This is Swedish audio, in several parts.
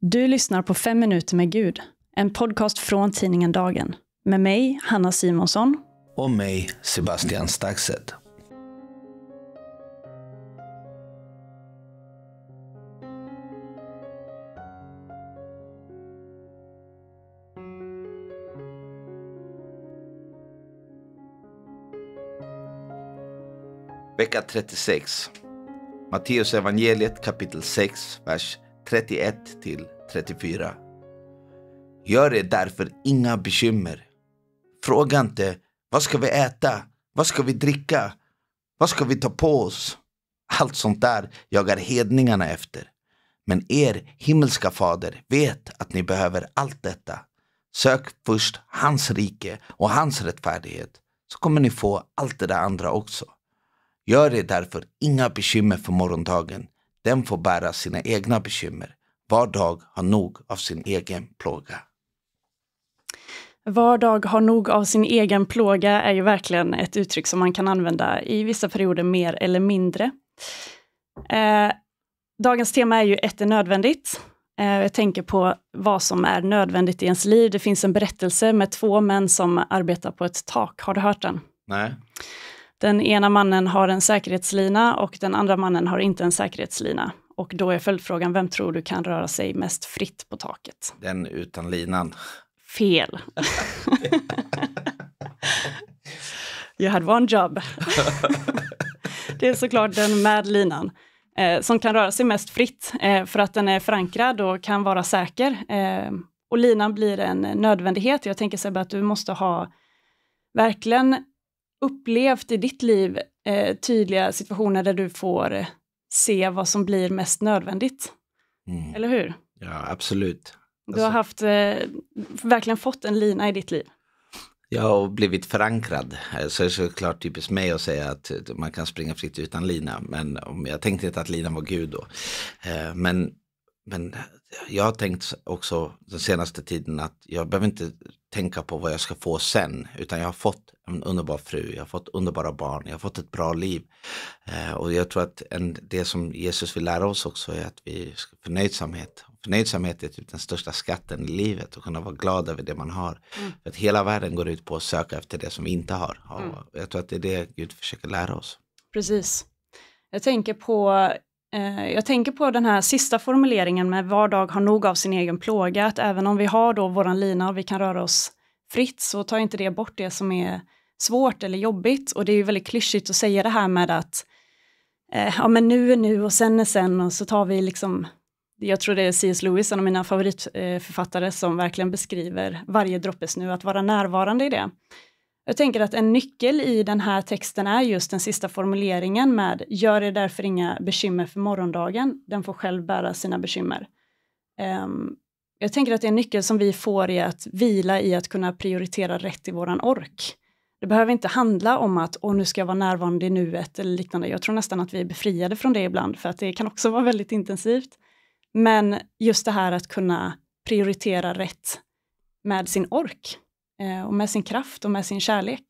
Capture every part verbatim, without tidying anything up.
Du lyssnar på Fem minuter med Gud, en podcast från tidningen Dagen. Med mig, Hanna Simonsson. Och mig, Sebastian Staxet. Vecka trettiosex. Matteus evangeliet kapitel sex, vers trettioett till trettiofyra. Gör er därför inga bekymmer. Fråga inte, vad ska vi äta? Vad ska vi dricka? Vad ska vi ta på oss? Allt sånt där jagar hedningarna efter. Men er himmelska fader vet att ni behöver allt detta. Sök först hans rike och hans rättfärdighet, så kommer ni få allt det där andra också. Gör er därför inga bekymmer för morgondagen. Den får bära sina egna bekymmer. Var dag har nog av sin egen plåga. Var dag har nog av sin egen plåga är ju verkligen ett uttryck som man kan använda i vissa perioder mer eller mindre. Eh, dagens tema är ju ett är nödvändigt. Eh, jag tänker på vad som är nödvändigt i ens liv. Det finns en berättelse med två män som arbetar på ett tak. Har du hört den? Nej. Den ena mannen har en säkerhetslina och den andra mannen har inte en säkerhetslina. Och då är följdfrågan, vem tror du kan röra sig mest fritt på taket? Den utan linan. Fel. You had one job. Det är såklart den med linan. Eh, som kan röra sig mest fritt. Eh, för att den är förankrad och kan vara säker. Eh, och linan blir en nödvändighet. Jag tänker sig att du måste ha verkligen upplevt i ditt liv eh, tydliga situationer där du får se vad som blir mest nödvändigt. Mm. Eller hur? Ja, absolut. Du har haft, eh, verkligen fått en lina i ditt liv. Jag har blivit förankrad. Så är det såklart typiskt mig att säga att man kan springa fritt utan lina. Men om jag tänkte inte att linan var Gud då. Eh, men, men jag har tänkt också den senaste tiden att jag behöver inte tänka på vad jag ska få sen. Utan jag har fått en underbar fru, jag har fått underbara barn, jag har fått ett bra liv. Eh, och jag tror att en, det som Jesus vill lära oss också är att vi ska förnöjsamhet. Förnöjsamhet är typ den största skatten i livet, och kunna vara glad över det man har. Mm. För att hela världen går ut på att söka efter det som vi inte har. Och mm. jag tror att det är det Gud försöker lära oss. Precis. Jag tänker på eh, jag tänker på den här sista formuleringen med var dag har nog av sin egen plåga. Att även om vi har då våran lina och vi kan röra oss fritt, så tar inte det bort det som är svårt eller jobbigt. Och det är ju väldigt klyschigt att säga det här med att eh, ja men nu är nu och sen är sen, och så tar vi liksom, jag tror det är C S Lewis, en av mina favoritförfattare, som verkligen beskriver varje droppes nu, att vara närvarande i det. Jag tänker att en nyckel i den här texten är just den sista formuleringen med gör er därför inga bekymmer för morgondagen, den får själv bära sina bekymmer. Um, jag tänker att det är en nyckel som vi får i att vila i att kunna prioritera rätt i våran ork. Det behöver inte handla om att åh, nu ska jag vara närvarande i nuet eller liknande. Jag tror nästan att vi är befriade från det ibland, för att det kan också vara väldigt intensivt. Men just det här att kunna prioritera rätt med sin ork eh, och med sin kraft och med sin kärlek.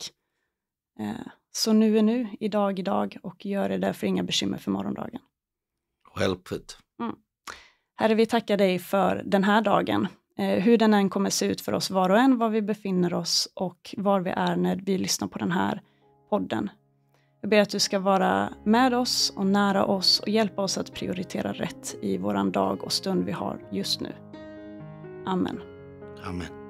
Eh, så nu är nu, idag idag, och gör det därför inga bekymmer för morgondagen. Well put. Mm. Herre, vi tackar dig för den här dagen. Eh, hur den än kommer se ut för oss var och en, var vi befinner oss och var vi är när vi lyssnar på den här podden. Jag ber att du ska vara med oss och nära oss och hjälpa oss att prioritera rätt i våran dag och stund vi har just nu. Amen. Amen.